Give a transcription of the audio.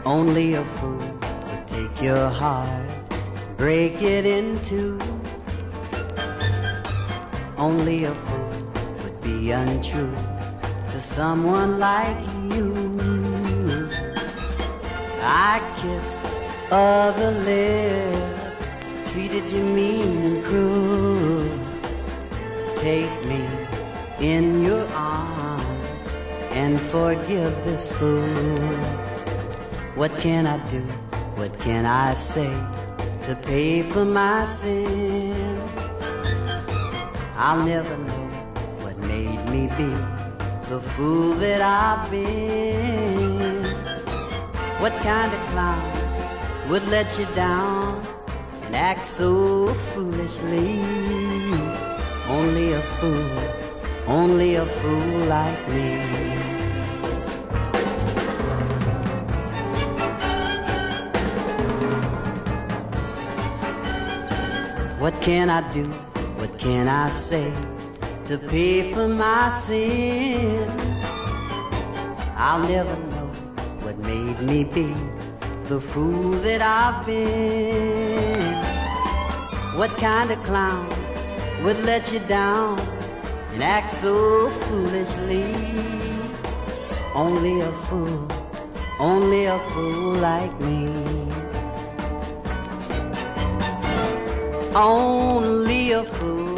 Only a fool would take your heart, break it in two. Only a fool would be untrue to someone like you. I kissed other lips, treated you mean and cruel. Take me in your arms and forgive this fool. What can I do? What can I say to pay for my sin? I'll never know what made me be the fool that I've been. What kind of clown would let you down and act so foolishly? Only a fool like me. What can I do? What can I say to pay for my sin? I'll never know what made me be the fool that I've been. What kind of clown would let you down and act so foolishly? Only a fool like me. Only a fool